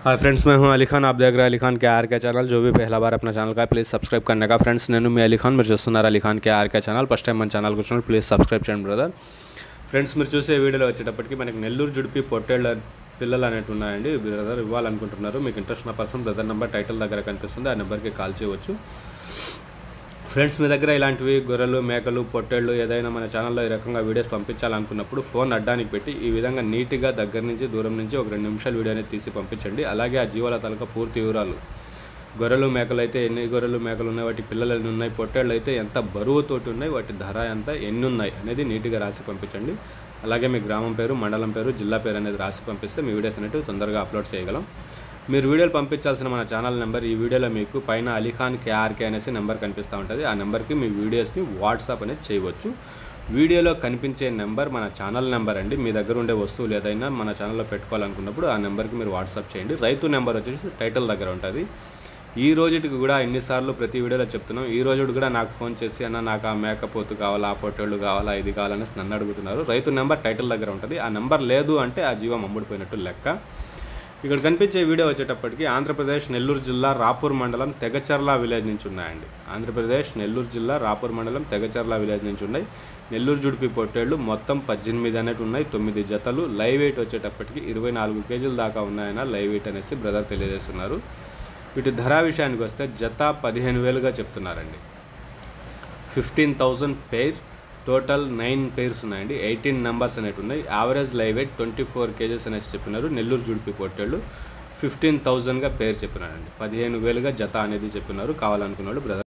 Hi friends, मैं हूं अली खान। आप देख रहे हैं अली खान के आर के ఛానల్। जो भी पहला बार अपना ఛానల్ का प्लीज़ सब्सक्राइब करने का। फ्रेंड्स నేను మీ అలీ ఖాన్, మీరు చూస్తున్నారు Ali Khan K R K channel. First time మన ఛానల్కి వచ్చినప్పుడు ప్లీజ్ సబ్స్క్రైబ్ చేయండి బ్రదర్। ఫ్రెండ్స్, మీరు చూసే వీడియోలో వచ్చేటప్పటికి మనకి నెల్లూరు జుడిపి పొట్టేళ్ల పిల్లలు అనేవి ఉన్నాయండి। బ్రదర్ ఇవ్వాలనుకుంటున్నారు, మీకు ఇంట్రెస్ట్ ఉన్న పర్సన్ బ్రదర్ నెంబర్ టైటిల్ దగ్గర కనిపిస్తుంది, ఆ నెంబర్కి కాల్ చేయవచ్చు। ఫ్రెండ్స్, మీ దగ్గర ఇలాంటివి గొర్రెలు, మేకలు, పొట్టేళ్ళు ఏదైనా మన ఛానల్లో ఈ రకంగా వీడియోస్ పంపించాలనుకున్నప్పుడు ఫోన్ అడ్డానికి పెట్టి ఈ విధంగా నీట్గా దగ్గర నుంచి దూరం నుంచి ఒక 2 నిమిషాల వీడియో అనేది తీసి పంపించండి। అలాగే ఆ జీవాల తాలూకా పూర్తి వివరాలు, గొర్రెలు మేకలు అయితే ఎన్ని గొర్రెలు మేకలు ఉన్నాయి, వాటి పిల్లలు ఎన్ని ఉన్నాయి, పొట్టేళ్ళు అయితే ఎంత బరువుతోటి ఉన్నాయి, వాటి ధర ఎంత ఎన్ని ఉన్నాయి అనేది నీట్గా రాసి పంపించండి। అలాగే మీ గ్రామం పేరు, మండలం పేరు, జిల్లా పేరు అనేది రాసి పంపిస్తే మీ వీడియోస్ అనేవి తొందరగా అప్లోడ్ చేయగలం। మీరు వీడియోలు పంపించాల్సిన మన ఛానల్ నెంబర్ ఈ వీడియోలో మీకు పైన అలీ ఖాన్ కేఆర్కే అనేసి నెంబర్ కనిపిస్తూ ఉంటుంది, ఆ నెంబర్కి మీ వీడియోస్ని వాట్సాప్ అనేది చేయవచ్చు। వీడియోలో కనిపించే నెంబర్ మన ఛానల్ నెంబర్ అండి। మీ దగ్గర ఉండే వస్తువులు ఏదైనా మన ఛానల్లో పెట్టుకోవాలనుకున్నప్పుడు ఆ నెంబర్కి మీరు వాట్సాప్ చేయండి। రైతు నెంబర్ వచ్చేసి టైటిల్ దగ్గర ఉంటుంది। ఈ రోజుకి కూడా ఎన్నిసార్లు ప్రతి వీడియోలో చెప్తున్నాం, ఈ రోజు కూడా నాకు ఫోన్ చేసి అన్న నాకు ఆ మేకపోతు కావాలా, ఆ పొట్టేళ్ళు కావాలా, ఇది కావాలనేసి నన్ను అడుగుతున్నారు। రైతు నెంబర్ టైటిల్ దగ్గర ఉంటుంది, ఆ నెంబర్ లేదు అంటే ఆ జీవం అమ్ముడిపోయినట్టు లెక్క। ఇక్కడ కనిపించే వీడియో వచ్చేటప్పటికి ఆంధ్రప్రదేశ్ నెల్లూరు జిల్లా రాపూర్ మండలం తెగచర్ల విలేజ్ నుంచి ఉన్నాయండి। ఆంధ్రప్రదేశ్ నెల్లూరు జిల్లా రాపూర్ మండలం తెగచర్ల విలేజ్ నుంచి ఉన్నాయి। నెల్లూరు జుడిపి పొట్టేళ్ళు మొత్తం 18 అనేవి ఉన్నాయి, 9 జతలు। లైవ్ వెయిట్ వచ్చేటప్పటికి 24 కేజీల దాకా ఉన్నాయన్న లైవ్ వెయిట్ అనేసి బ్రదర్ తెలియజేస్తున్నారు। వీటి ధర విషయానికి వస్తే జత 15,000గా చెప్తున్నారండి। 15,000 పెయిర్, టోటల్ 9 పెయిర్స్ ఉన్నాయండి, 18 నెంబర్స్ అనేవి ఉన్నాయి। యావరేజ్ లైవ్ వెయిట్ 24 కేజెస్ అనేసి చెప్పినారు। నెల్లూరు జుడిపి పొట్టేళ్ళు 15,000గా పేరు చెప్పినారండి, 15,000గా జత అనేది చెప్పినారు। కావాలనుకున్నాడు బ్రదర్।